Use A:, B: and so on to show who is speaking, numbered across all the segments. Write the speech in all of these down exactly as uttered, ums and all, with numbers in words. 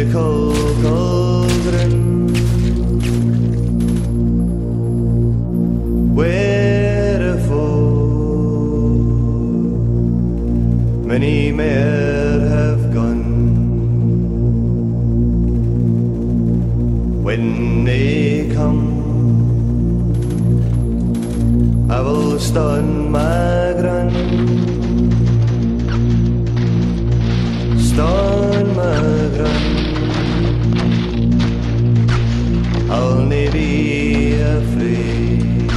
A: cauldron, wherefore many more have gone. When they come, I will stand my ground, stand my ground. I'll never be afraid.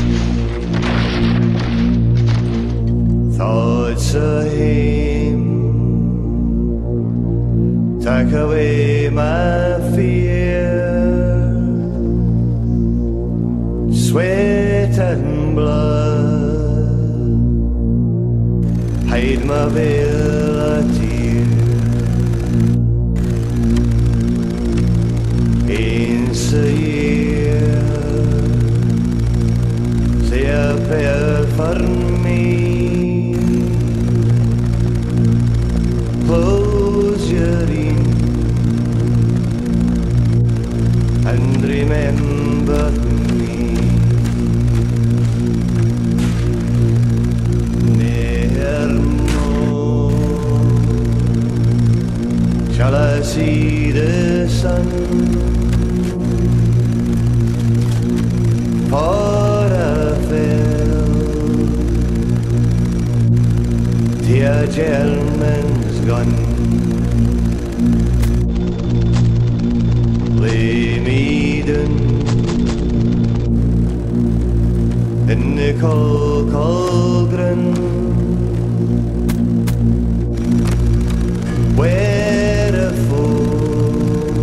A: Thoughts of him take away my fear. Sweat and blood hide my veil of tears. Eens a year, say a prayer for me. Close your eyes and remember me. Never more shall I see the sun, for I fell, dear gentleman's gone. Lay me down in the cold cauldron, wherefore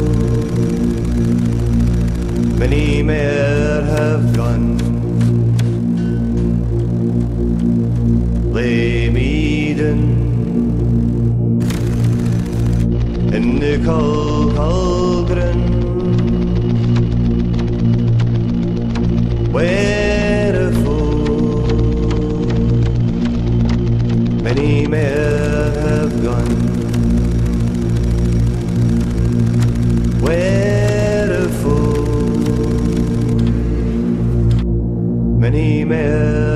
A: many more have gone. Lay me down in the cold cauldron, wherefore many more have gone. Wherefore many more